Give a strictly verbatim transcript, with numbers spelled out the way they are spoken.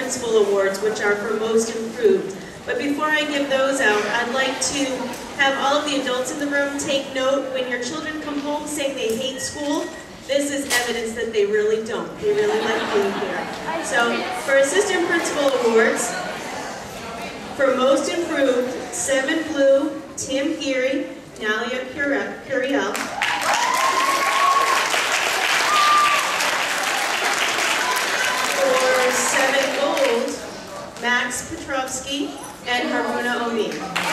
Principal Awards, which are for most improved. But before I give those out, I'd like to have all of the adults in the room take note when your children come home saying they hate school. This is evidence that they really don't. They really like being here. So for Assistant Principal Awards, for most improved, seven blue, Tim Geary, Nalia Curiel. For seven gold, Max Petrovsky and Haruna Omi.